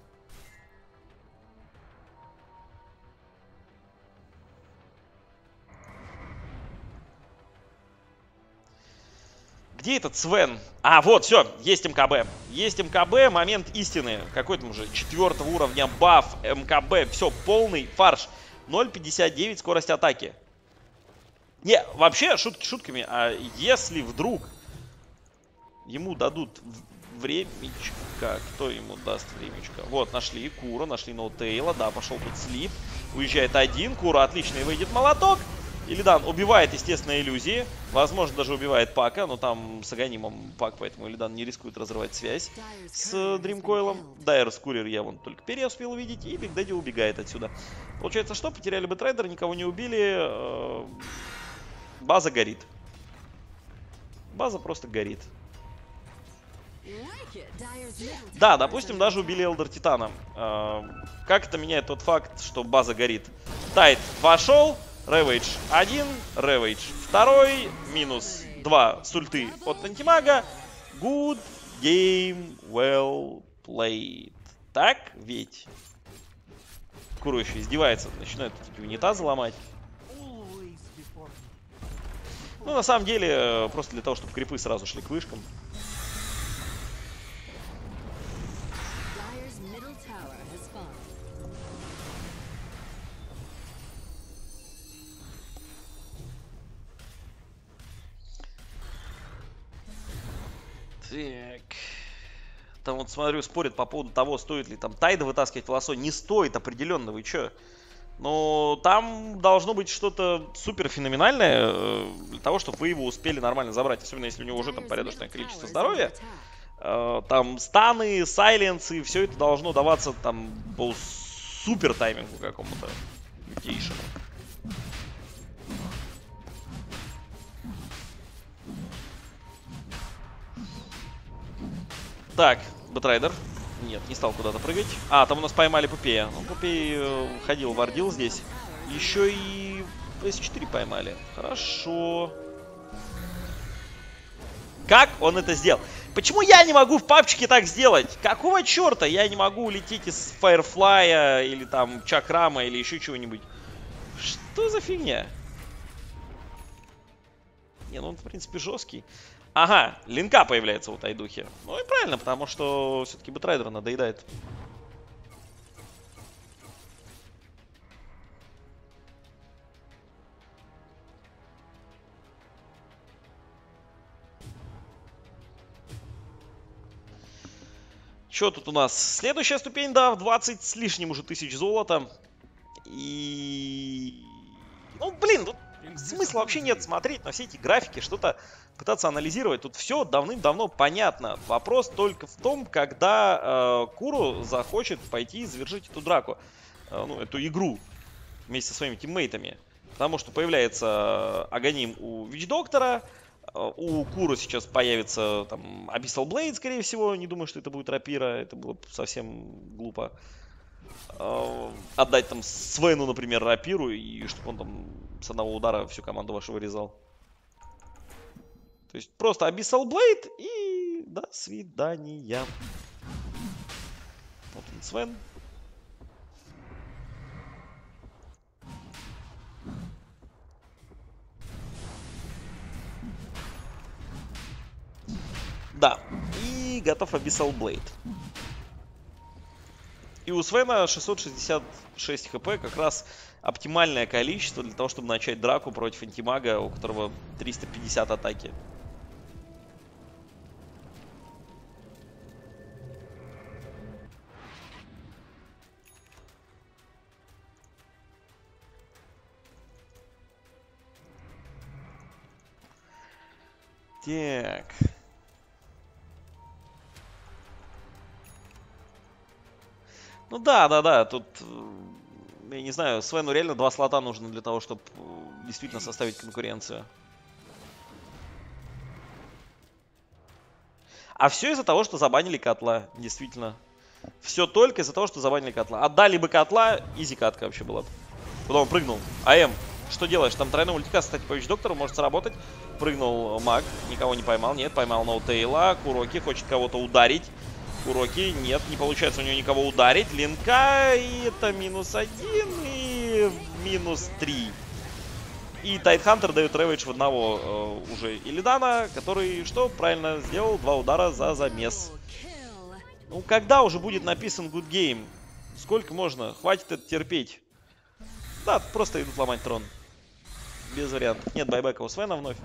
Где этот Свен? А, вот, все, есть МКБ. Есть МКБ, момент истины. Какой там уже четвертого уровня баф, МКБ, все, полный фарш. ноль пятьдесят девять скорость атаки. Не, вообще, шутки шутками, а если вдруг ему дадут времечко, кто ему даст времечко? Вот, нашли Кура, нашли Ноутейла, да, пошел тут слип. Уезжает один, Кура отличный, выйдет молоток. Илидан убивает, естественно, иллюзии. Возможно, даже убивает Пака, но там с Аганимом Пак, поэтому Илидан не рискует разрывать связь с Дримкоилом. Дайрс Курьер я вон только перья успел увидеть, и Биг Дэдди убегает отсюда. Получается, что? Потеряли Бэтрайдера, никого не убили. База горит. База просто горит. Да, допустим, даже убили Элдер Титана. Как это меняет тот факт, что база горит? Тайт вошел. Рэвэйдж один, Рэвэйдж второй, минус два с ульты от Антимага. Good game, well played. Так ведь? Куру еще издевается, начинает эти унитазы ломать. Ну, на самом деле, просто для того, чтобы крипы сразу шли к вышкам. Так. Там вот смотрю, спорят по поводу того, стоит ли там Тайда вытаскивать в лосо. Не стоит определенно, вы чё? Но там должно быть что-то супер феноменальное для того, чтобы вы его успели нормально забрать. Особенно если у него уже там порядочное количество здоровья. Там станы, сайленсы, все это должно даваться там по супер таймингу какому-то лютейшему. Так, Бэтрайдер. Нет, не стал куда-то прыгать. А, там у нас поймали Пупея. Ну, Пупей э, ходил, вардил здесь. Еще и эс четыре поймали. Хорошо. Как он это сделал? Почему я не могу в папчике так сделать? Какого черта я не могу улететь из Фаерфлая или там Чакрама или еще чего-нибудь? Что за фигня? Не, ну он, в принципе, жесткий. Ага, линка появляется у Тайдухи. Ну и правильно, потому что все-таки Бэтрайдер надоедает. Что тут у нас? Следующая ступень, да, в двадцать с лишним уже тысяч золота. И... Ну, блин, тут смысла вообще нет смотреть на все эти графики, что-то пытаться анализировать. Тут все давным-давно понятно. Вопрос только в том, когда э, Куру захочет пойти и завершить эту драку, э, ну, эту игру вместе со своими тиммейтами. Потому что появляется Аганим у Вич-доктора, э, у Куру сейчас появится там Abyssal Blade, скорее всего. Не думаю, что это будет рапира, это было совсем глупо. Э, отдать там Свену, например, рапиру, и чтобы он там с одного удара всю команду вашу вырезал. То есть просто Abyssal Blade и до свидания. Вот он, Свен. Да. И готов Abyssal Blade. И у Свена шестьсот шестьдесят шесть хп, как раз оптимальное количество для того, чтобы начать драку против антимага, у которого триста пятьдесят атаки. Так. Ну да, да, да, тут, я не знаю, Свену реально два слота нужно для того, чтобы действительно составить конкуренцию. А все из-за того, что забанили котла, действительно. Все только из-за того, что забанили котла. Отдали бы котла, изи катка вообще была бы. Куда он прыгнул? АМ, что делаешь? Там тройной мультикаст, кстати, по вич-доктору может сработать. Прыгнул маг, никого не поймал. Нет, поймал ноутейла. Куроки хочет кого-то ударить. Куроки, нет, не получается у него никого ударить. Линка, и это минус один, и минус три. И Тайтхантер дает ревейдж в одного э, уже Илидана, который, что правильно сделал? Два удара за замес. Ну, когда уже будет написан good game? Сколько можно? Хватит это терпеть. Да, просто идут ломать трон. Без вариантов. Нет байбека у Свена вновь.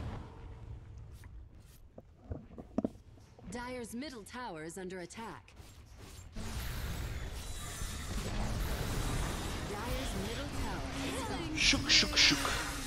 Щук-щук-щук.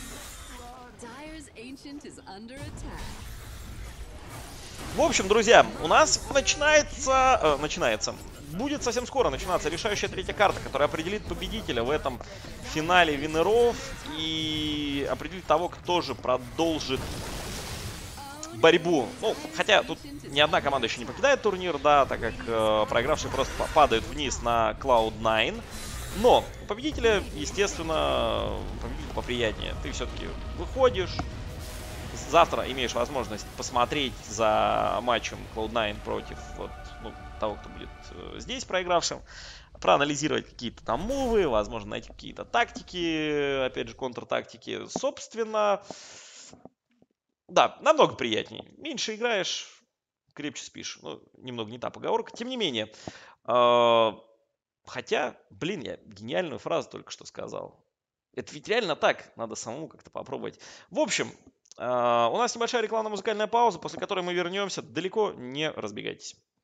В общем, друзья, у нас начинается... Э, начинается. Будет совсем скоро начинаться решающая третья карта, которая определит победителя в этом финале винеров и определит того, кто же продолжит борьбу. Ну, хотя тут ни одна команда еще не покидает турнир, да, так как э, проигравшие просто падают вниз на клауд найн. Но у победителя, естественно, победитель поприятнее. Ты все-таки выходишь. Завтра имеешь возможность посмотреть за матчем клауд найн против вот, ну, того, кто будет э, здесь проигравшим. Проанализировать какие-то там мувы, возможно, найти какие-то тактики, опять же, контртактики. Собственно, да, намного приятнее. Меньше играешь, крепче спишь. Ну, немного не та поговорка. Тем не менее, э, хотя, блин, я гениальную фразу только что сказал. Это ведь реально так, надо самому как-то попробовать. В общем, э, у нас небольшая рекламно-музыкальная пауза, после которой мы вернемся. Далеко не разбегайтесь.